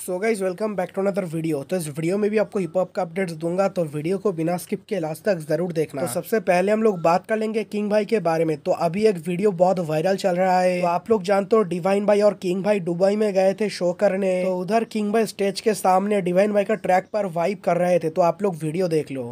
So guys welcome back to another video. तो इस video में भी आपको हिप हॉप का अपडेट्स दूंगा, तो वीडियो को बिना स्किप के लास्ट तक जरूर देखना। तो सबसे पहले हम लोग बात कर लेंगे किंग भाई के बारे में। तो अभी एक वीडियो बहुत वायरल चल रहा है। तो आप लोग जानते हो डिवाइन भाई और किंग भाई दुबई में गए थे शो करने। तो उधर किंग भाई स्टेज के सामने डिवाइन भाई का ट्रैक पर वाइब कर रहे थे। तो आप लोग वीडियो देख लो।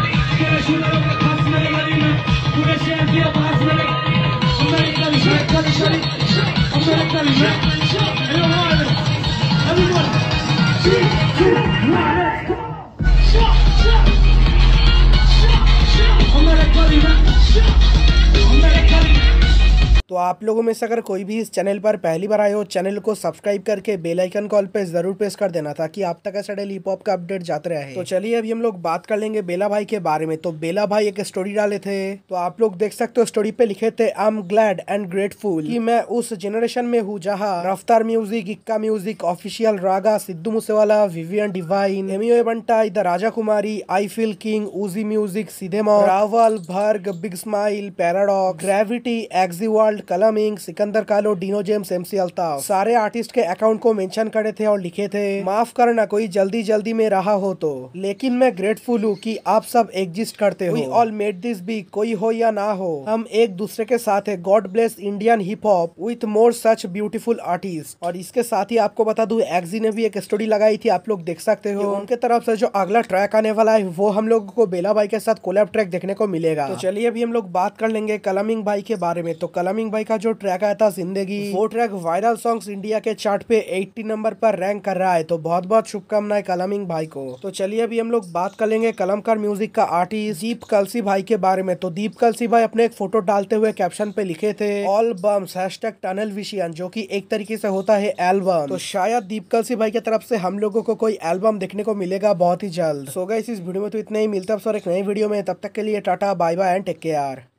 तो आप लोगों में से अगर कोई भी इस चैनल पर पहली बार आए हो, चैनल को सब्सक्राइब करके बेल आइकन कॉल पे जरूर प्रेस कर देना ताकि आप तक ऐसा डेली हिप हॉप का अपडेट जाते रहे। तो चलिए अभी हम लोग बात कर लेंगे बेला भाई के बारे में। तो बेला भाई एक स्टोरी डाले थे, तो आप लोग देख सकते हो। स्टोरी पे लिखे थे I am glad and grateful कि मैं उस जनरेशन में हूँ जहाँ Raftaar music, Ikka music, official Raga, Sidhu Moosewala, Vivian Divine, Emiway Bantai, the Raja Kumari, I feel king, Uzi music, Seedhe Maut, Rawal, Bharg, big smile, paradox, gravity, एक्सी वर्ल्ड, कलमिंग, सिकंदर कालो, डीनो जेम्स, एमसी अल्ताफ, सारे आर्टिस्ट के अकाउंट को मेंशन करे थे और लिखे थे माफ करना कोई जल्दी जल्दी में रहा हो तो, लेकिन मैं ग्रेटफुल हूँ कि आप सब एग्जिस्ट करते हो। We all made this be, कोई हो या ना हो, हम एक दूसरे के साथ है। God bless Indian hip hop with more such beautiful artist. और इसके साथ ही आपको बता दूं, एक्जी ने भी एक स्टोरी लगाई थी, आप लोग देख सकते हो। उनके तरफ से जो अगला ट्रैक आने वाला है वो हम लोगों को बेला भाई के साथ कोलैब ट्रैक देखने को मिलेगा। तो चलिए अभी हम लोग बात कर लेंगे कलमिंग भाई के बारे में। तो कलमिंग भाई का जो ट्रैक आया था जिंदगी, वो ट्रैक वायरल सॉन्ग्स इंडिया के चार्ट पे 80 नंबर पर रैंक कर रहा है। तो बहुत बहुत शुभकामनाएं कलमिंग भाई को। तो चलिए अभी हम लोग बात कर लेंगे कलमकार म्यूजिक का आर्टिस्ट दीप कलसी भाई के बारे में। तो दीप कलसी भाई अपने एक फोटो डालते हुए कैप्शन पे लिखे थे ऑल बम्स #टनल विशियन, जो कि एक तरीके से होता है एल्बम। तो शायद दीप कलसी भाई की तरफ से हम लोगों को कोई एल्बम देखने को मिलेगा बहुत ही जल्द। सो गाइस इस वीडियो में तो इतना ही, मिलता है एक नई वीडियो में। तब तक के लिए tata bye bye and take care.